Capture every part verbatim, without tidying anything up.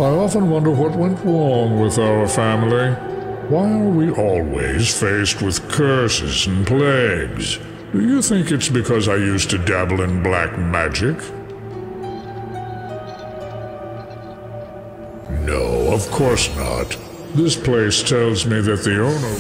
I often wonder what went wrong with our family. Why are we always faced with curses and plagues? Do you think it's because I used to dabble in black magic? No, of course not. This place tells me that the owner...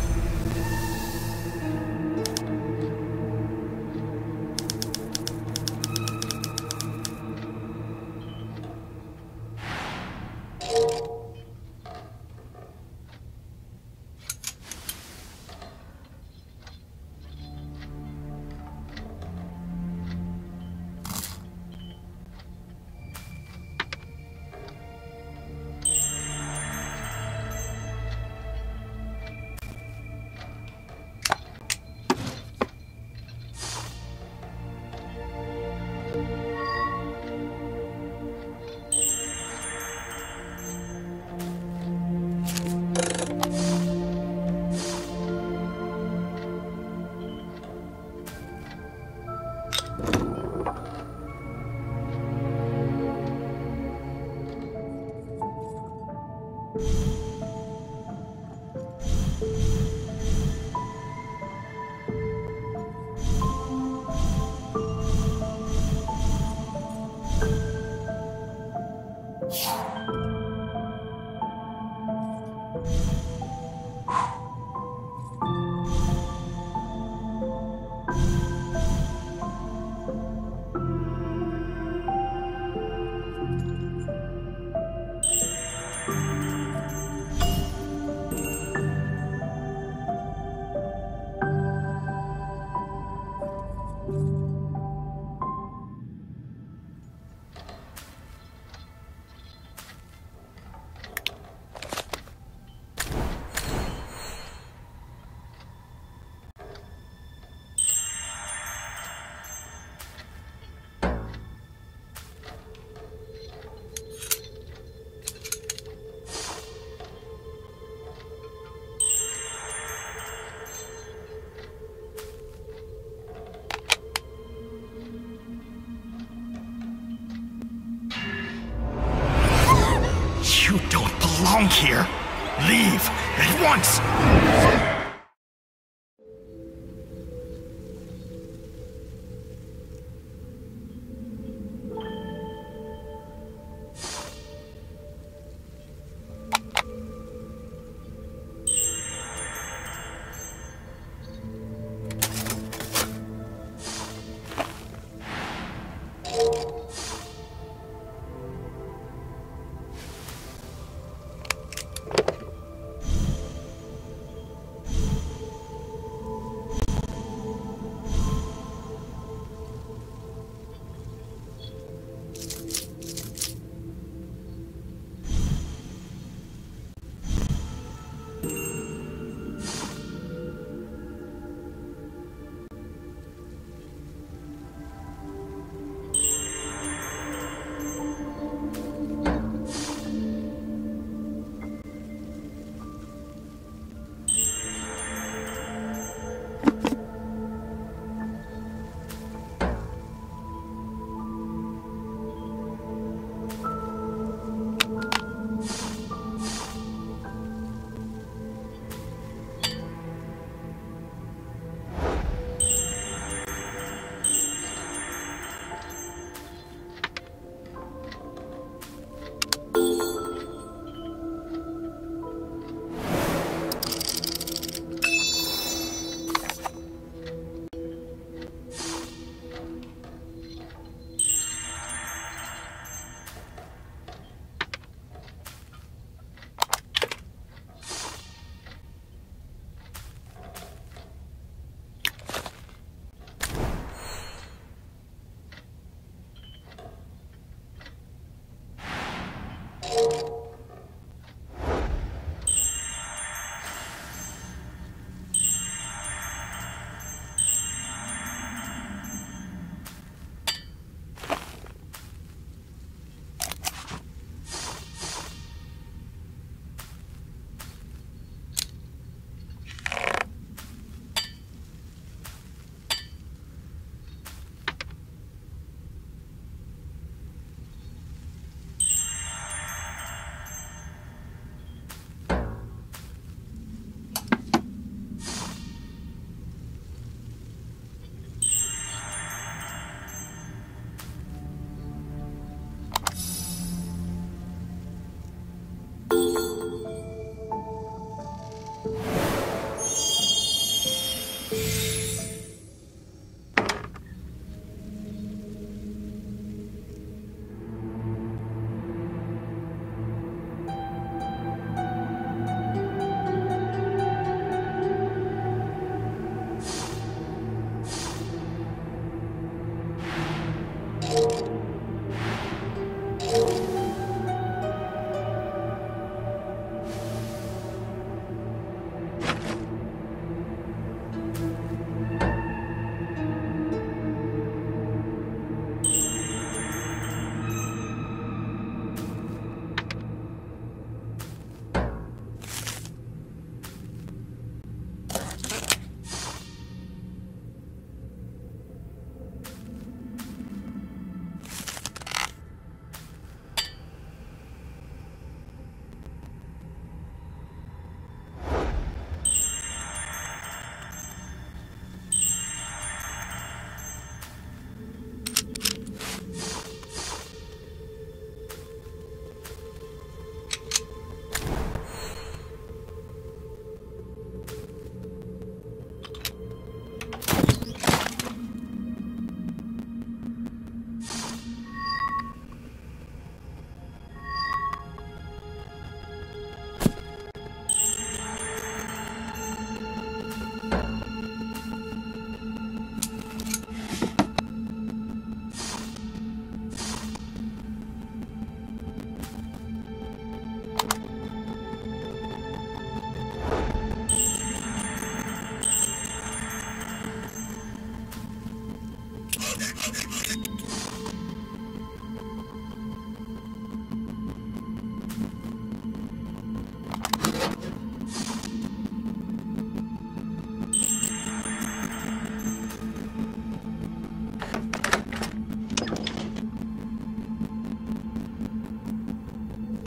You don't belong here. Leave at once.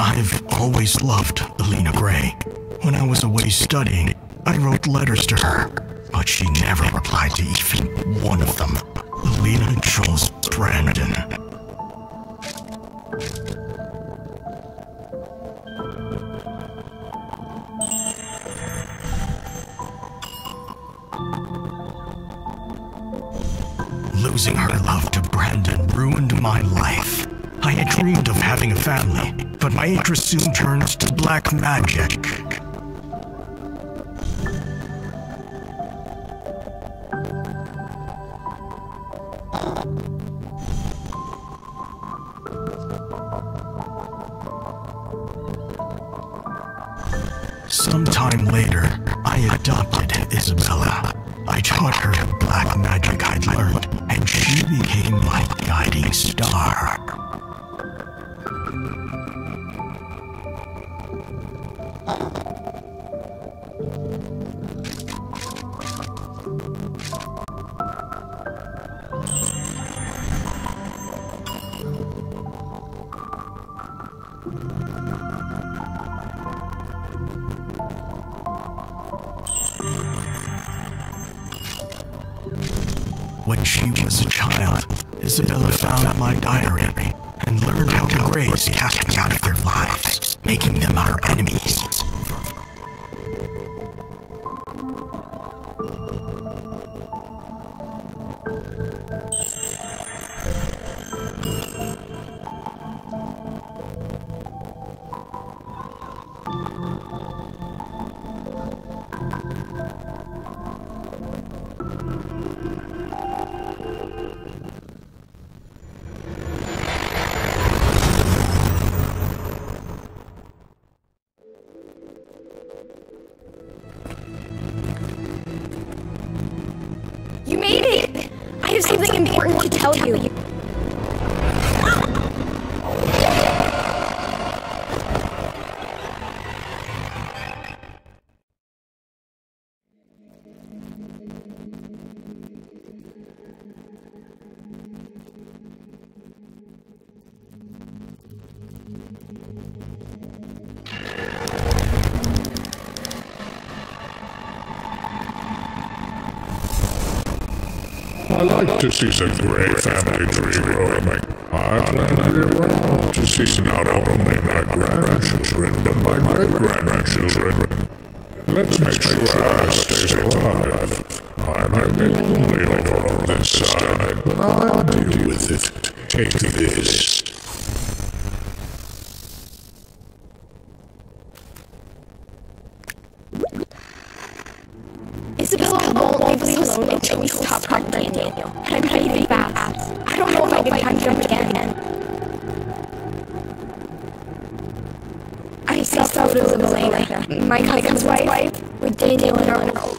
I've always loved Alina Gray. When I was away studying, I wrote letters to her, but she never replied to even one of them. Alina chose Brandon. Losing her love to Brandon ruined my life. I had dreamed of having a family, but my interest soon turned to black magic. Sometime later, I adopted Isabella. I taught her the black magic I'd learned, and she became my guiding star. When she was a child, Isabella found my diary and learned how the Greys cast me out of their lives, making them our enemies. You made it! I have something important to tell you. I like to see the Gray family tree growing. I plan to be around to see not only my grandchildren, but my great-grandchildren. Let's make sure I stay alive. I might be lonely over on this side, but I'll deal with it. Take this. Isabella won't leave us alone until we stop Brandon, and I'm breathing fast. I don't know if I can find him again. I saw photos of Elena, my cousin's wife, with Daniel and Arnold.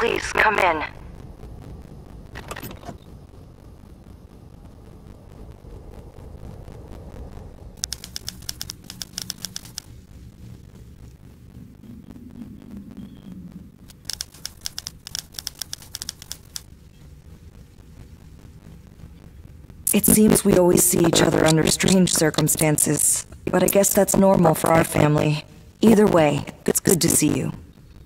Please, come in. It seems we always see each other under strange circumstances, but I guess that's normal for our family. Either way, it's good to see you.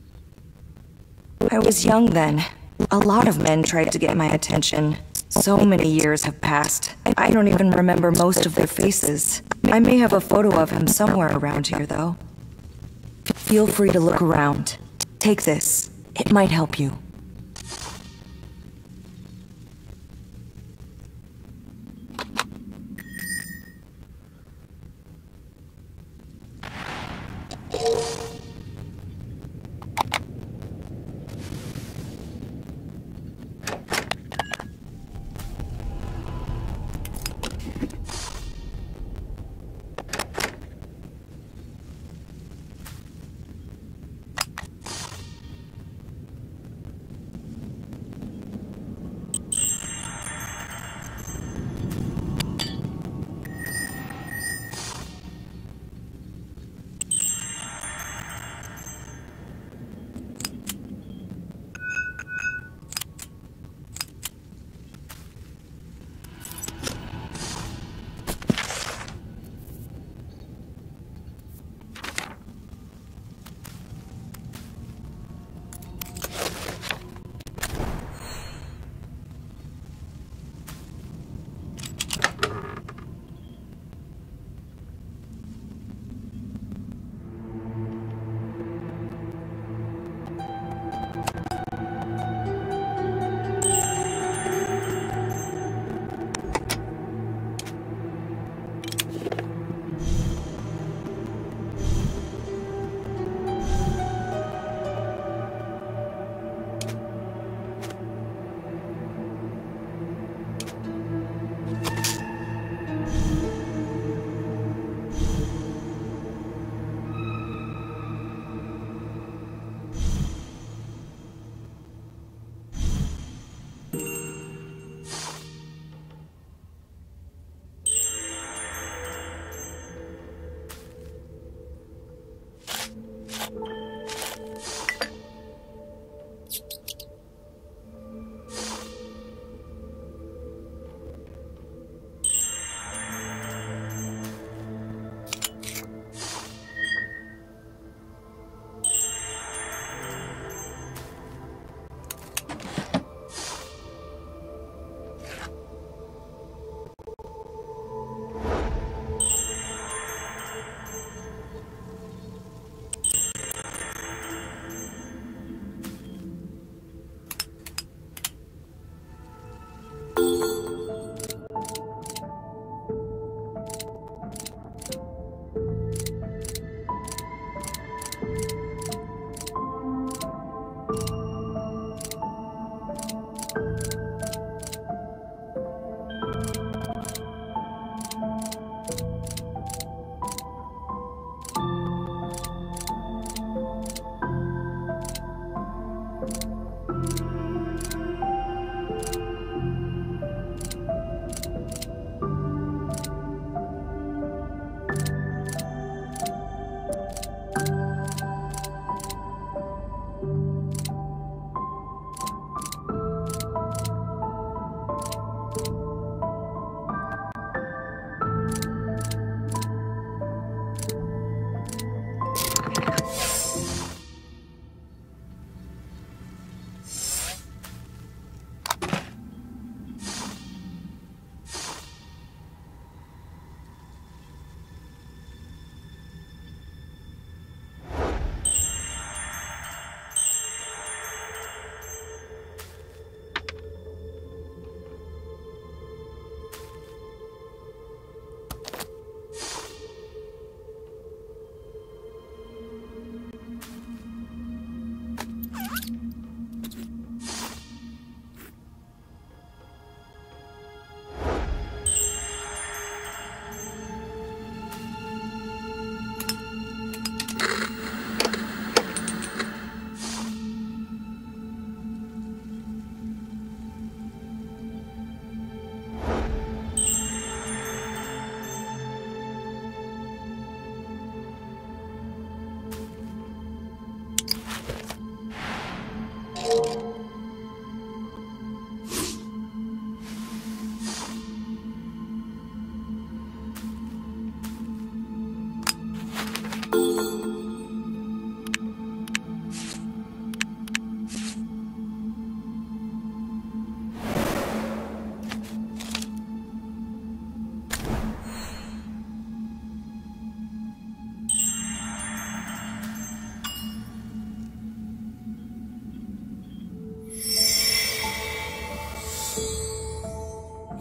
I was young then. A lot of men tried to get my attention. So many years have passed. I don't even remember most of their faces. I may have a photo of him somewhere around here, though. Feel free to look around. Take this. It might help you.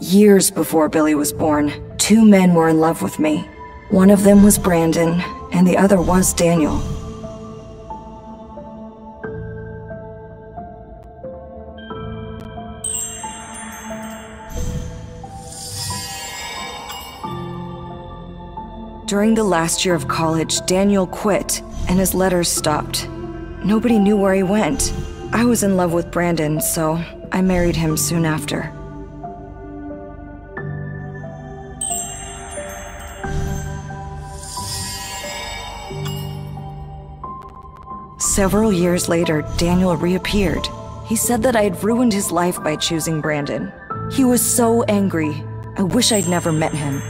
Years before Billy was born, two men were in love with me. One of them was Brandon, and the other was Daniel. During the last year of college, Daniel quit, and his letters stopped. Nobody knew where he went. I was in love with Brandon, so I married him soon after. Several years later, Daniel reappeared. He said that I had ruined his life by choosing Brandon. He was so angry. I wish I'd never met him.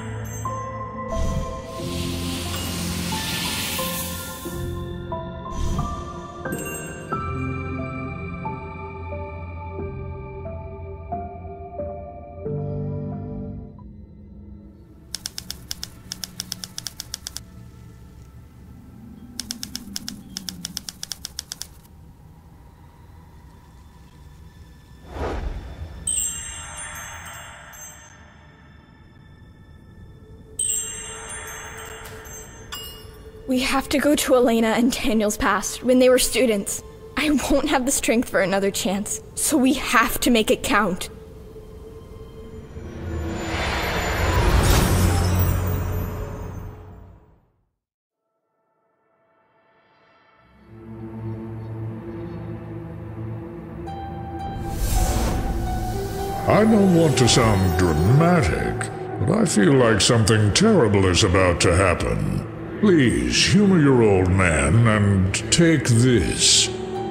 We have to go to Elena and Daniel's past when they were students. I won't have the strength for another chance, so we have to make it count. I don't want to sound dramatic, but I feel like something terrible is about to happen. Please, humor your old man and take this.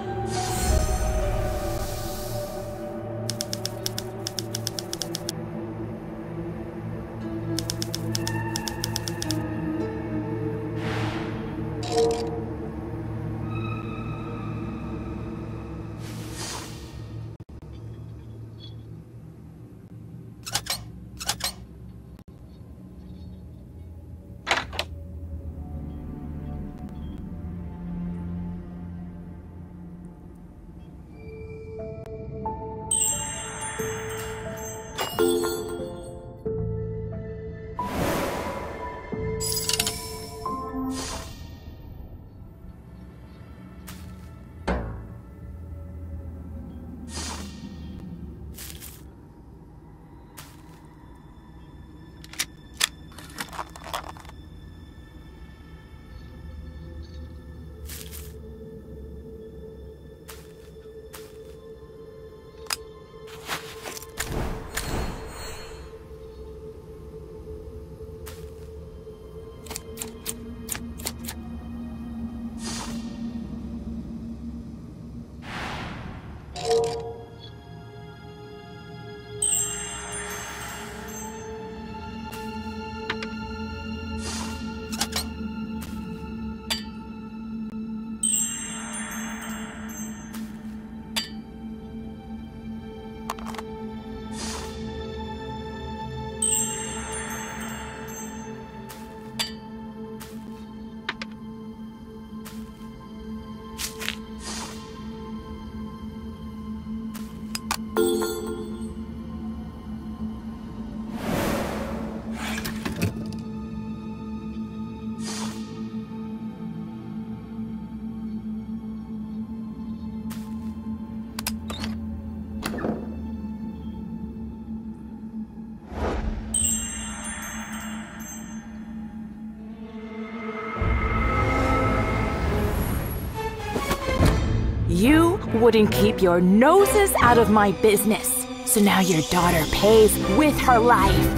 You wouldn't keep your noses out of my business, so now your daughter pays with her life.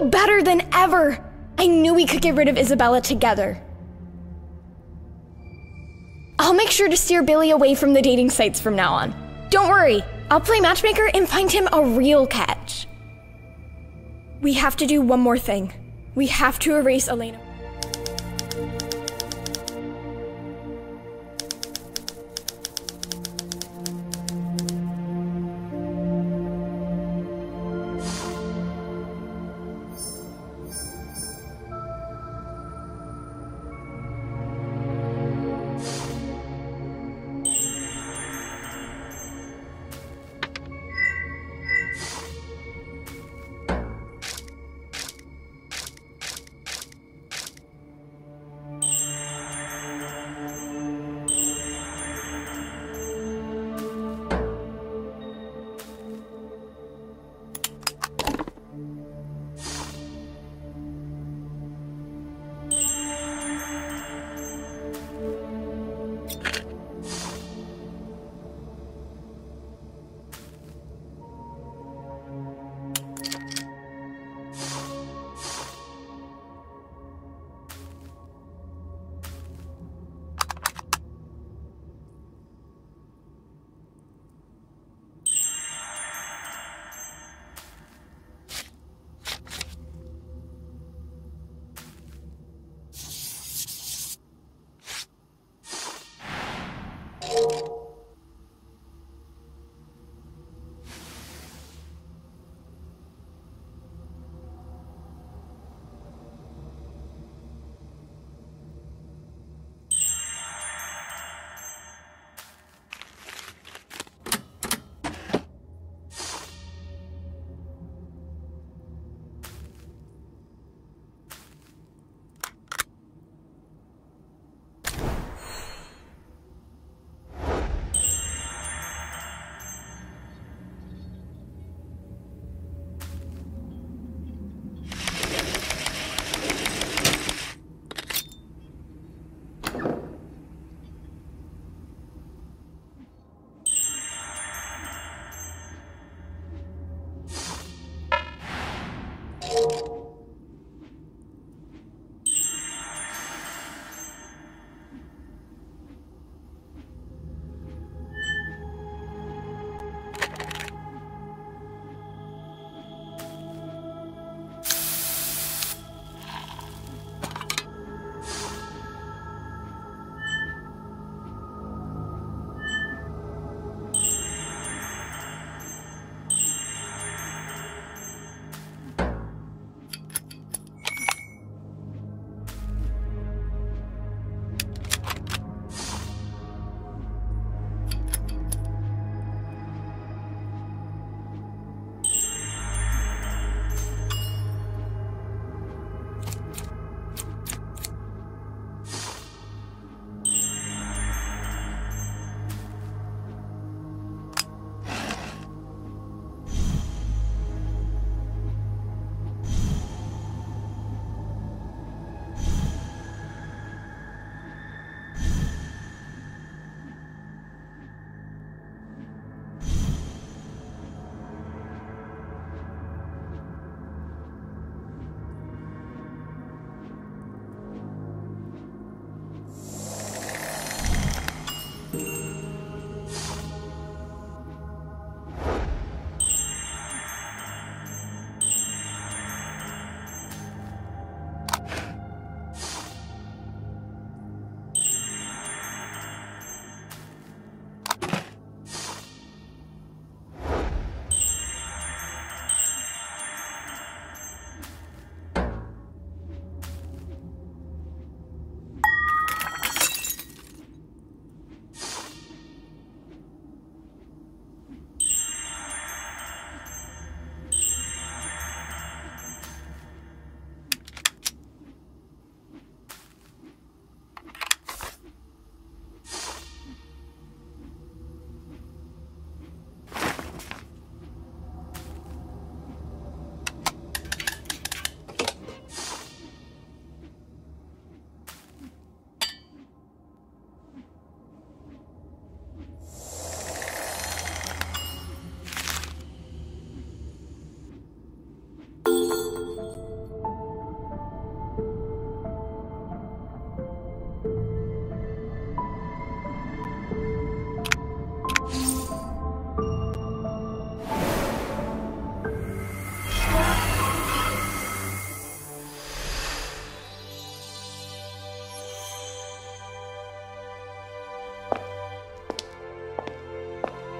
feel better than ever. I knew we could get rid of Isabella together. I'll make sure to steer Billy away from the dating sites from now on. Don't worry, I'll play matchmaker and find him a real catch. We have to do one more thing. We have to erase Elena.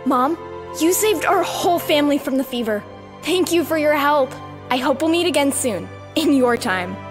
Mom, you saved our whole family from the fever. Thank you for your help. I hope we'll meet again soon, in your time.